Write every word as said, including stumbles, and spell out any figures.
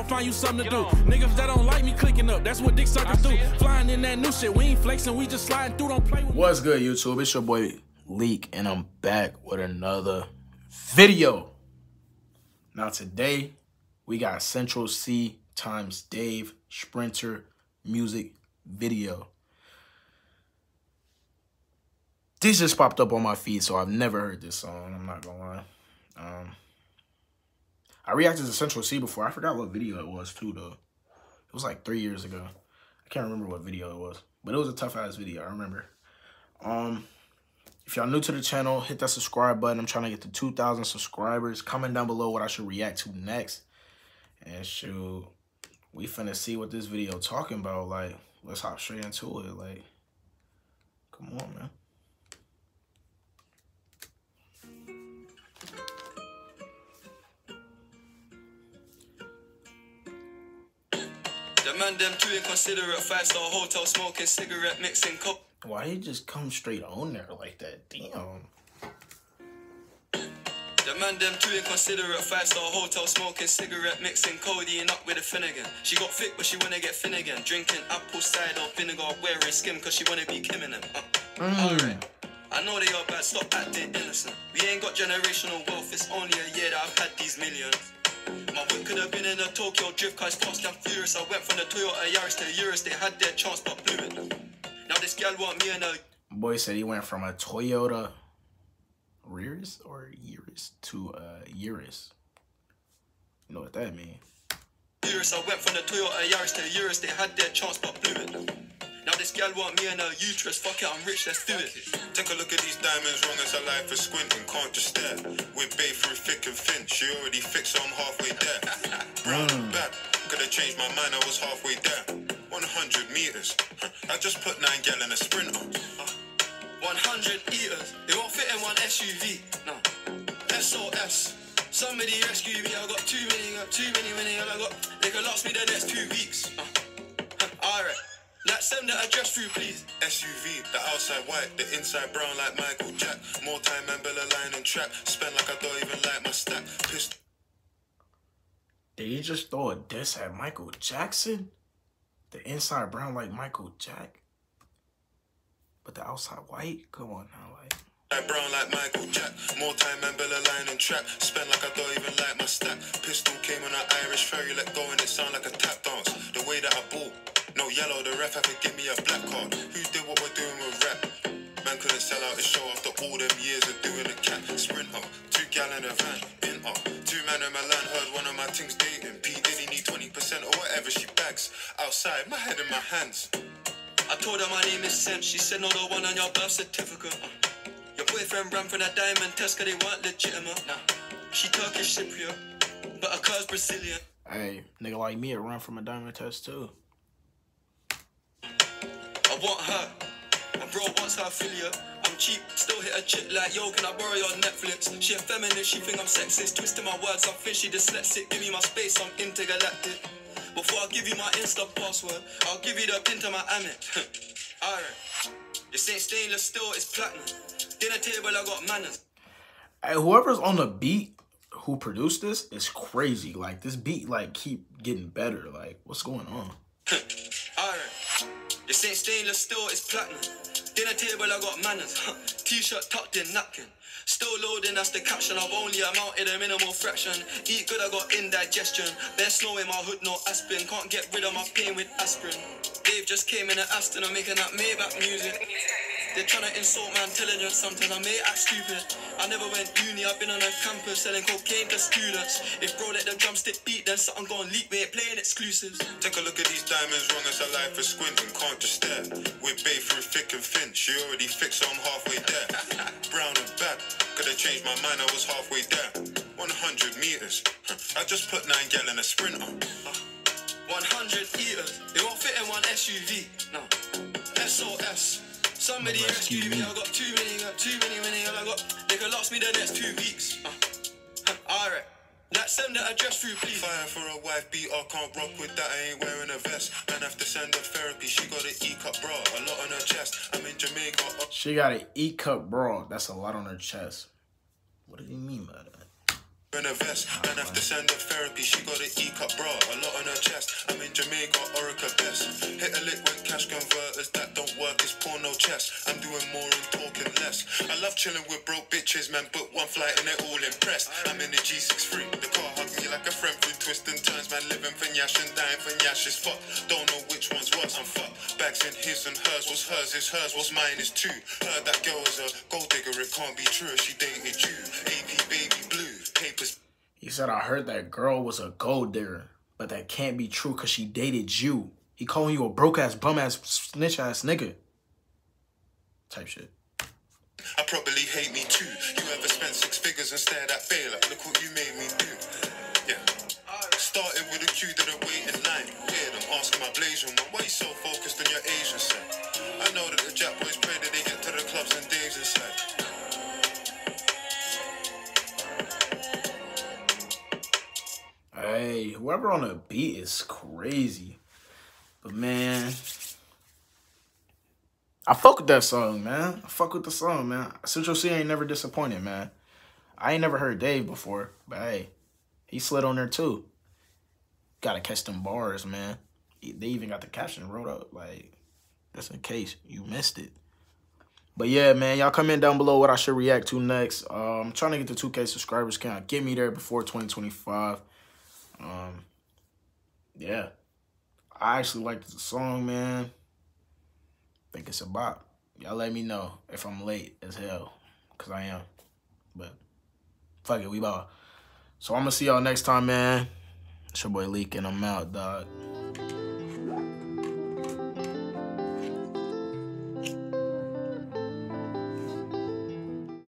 go find you something to do. Niggas that don't like me clicking up, that's what dick suckers do. Flying in that new shit, we ain't flexing, we just sliding through, don't play with me. What's good, YouTube? It's your boy Leak, and I'm back with another video. Now today, we got Central Cee times Dave Sprinter music video. This just popped up on my feed, so I've never heard this song, I'm not gonna lie. Um, I reacted to Central Cee before. I forgot what video it was too, though. It was like three years ago. I can't remember what video it was, but it was a tough-ass video, I remember. Um, if y'all new to the channel, hit that subscribe button. I'm trying to get to two thousand subscribers. Comment down below what I should react to next. And shoot, we finna see what this video talking about. Like, let's hop straight into it. Like, come on, man. The man them too inconsiderate, five-star hotel smoking cigarette mixing coke. Why he just come straight on there like that? Damn. The man them too inconsiderate, five-star hotel smoking cigarette mixing codeine up with a Finnegan. She got thick but she wanna get thin again. Drinking apple cider vinegar, wearing skim cause she wanna be Kim in them. Uh, mm. Alright. I know they are bad, stop acting innocent. We ain't got generational wealth, it's only a year that I've had these millions. My whip could have been in a Tokyo drift cause fast and furious. I went from the Toyota Yaris to the Urus. They had their chance but blew it. Now this gal want me and a boy said he went from a Toyota Urus or Urus to a Urus. You know what that means? Urus. I went from the Toyota Yaris to the Urus. They had their chance but blew it. Now this gal want me and her uterus. Fuck it, I'm rich, let's do it. Take a look at these diamonds, wrong as her life is squinting. Can't just stare. With babe through thick and thin. She already fixed, so I'm halfway there. Brown and back. Could have changed my mind, I was halfway there. one hundred meters. I just put nine gal in a sprinter. Uh, one hundred meters. It won't fit in one S U V. No. S O S. Somebody rescue me. I got too many, got too many, many. I got. They could last me the next two weeks. Uh, Alright. Let's send the address through, please. S U V, the outside white, the inside brown like Michael Jack. More time and Bella line and track. Spend like I don't even like my stack. Pissed. Did he just throw a diss at Michael Jackson? The inside brown like Michael Jack? But the outside white? Come on now, like. Brown like Michael Jack. More time and Bella line and track. Spend like I don't even like my stack. Pistol came on an Irish ferry, let go and it sound like a tap dance. The way that I bought. No yellow, the ref had to give me a black card. Who did what we're doing with rap? Man couldn't sell out his show after all them years of doing a cat. Sprinter, two gal in a van, in up. Two man in my land, heard one of my things dating. P Diddy need twenty percent or whatever she bags. Outside, my head in my hands. I told her my name is Sam. She said no, the one on your birth certificate. Uh, your boyfriend ran for that diamond test cause they weren't legitimate. Nah, she Turkish Cypriot, but her car's Brazilian. Hey, nigga like me, it run from a diamond test too. I want her, my bro wants her affiliate. I'm cheap, still hit a chick like, yo, can I borrow your Netflix? She a feminist, she think I'm sexist. Twisting my words, I'm fish, she dyslexic. Give me my space, I'm intergalactic. Before I give you my Insta password, I'll give you the pin to my Amex. Alright, this ain't stainless steel, it's platinum. Dinner table, I got manners. Hey, whoever's on the beat who produced this is crazy. Like, this beat, like, keep getting better. Like, what's going on? Alright. This ain't stainless steel, it's platinum. Dinner table, I got manners. T-shirt tucked in, napkin. Still loading, that's the caption. I've only amounted a minimal fraction. Eat good, I got indigestion. Bare snow in my hood, no aspirin. Can't get rid of my pain with aspirin. Dave just came in an Aston, I'm making that Maybach music. They're trying to insult my intelligence, sometimes I may act stupid. I never went uni, I've been on a campus selling cocaine to students. If bro let the drumstick beat, then something gon' leak, we ain't playing exclusives. Take a look at these diamonds, wrong as her life is squinting. Can't just stare. With babe through thick and thin. She already fixed, so I'm halfway there. Brown and back. Could have changed my mind, I was halfway there. one hundred meters. I just put nine gal in a sprinter. Uh, one hundred meters. It won't fit in one S U V. No. S O S. Somebody rescue me. I got too many, got too many, many. I got. They could last me the next two weeks. Uh, Alright. Let's send the address through, please. Fire for a wife beat, I can't rock with that. I ain't wearing a vest. Man have to send her therapy. She got an E-cup bra, a lot on her chest. I'm in Jamaica. Uh, she got an E-cup bra. That's a lot on her chest. What do you mean by that? In a vest, man have to send her therapy. She got an E-cup bra, a lot on Omega, Orica best. Hit a lick with cash converters that don't work, it's porno chess. I'm doing more and talking less. I love chilling with broke bitches, man, but one flight and they're all impressed. I'm in the G sixty-three, the car hugs me like a friend through twists and turns, man, living for Nyash and dying for Nyash is fuck. Don't know which one's worse, I'm fucked. Bags in his and hers, what's hers is hers, what's mine is two. Heard that girl was a gold digger, it can't be true, she dated you. A P baby blue, papers. He said, I heard that girl was a gold digger, but that can't be true because she dated you. He calling you a broke-ass, bum-ass, snitch-ass nigga. Type shit. I probably hate me too. You ever spent six figures and stared at fail? Like, look what you made me do. Yeah. Started with a queue, didn't wait in line. Weird, I'm asking my Blasian one, why you so focused on your Asian side? I know that the Jap boys pray that they get to the clubs and Dave's inside. Hey, whoever on the beat is crazy. But man, I fuck with that song, man. I fuck with the song, man. Central C ain't never disappointed, man. I ain't never heard Dave before, but hey, he slid on there too. Gotta catch them bars, man. They even got the caption wrote up, like, just in case you missed it. But yeah, man, y'all comment down below what I should react to next. Uh, I'm trying to get the two K subscribers count. Get me there before twenty twenty-five. Um, yeah. I actually like the song, man. Think it's a bop. Y'all let me know if I'm late as hell, because I am. But fuck it, we ball. So I'm going to see y'all next time, man. It's your boy Leak, and I'm out, dog.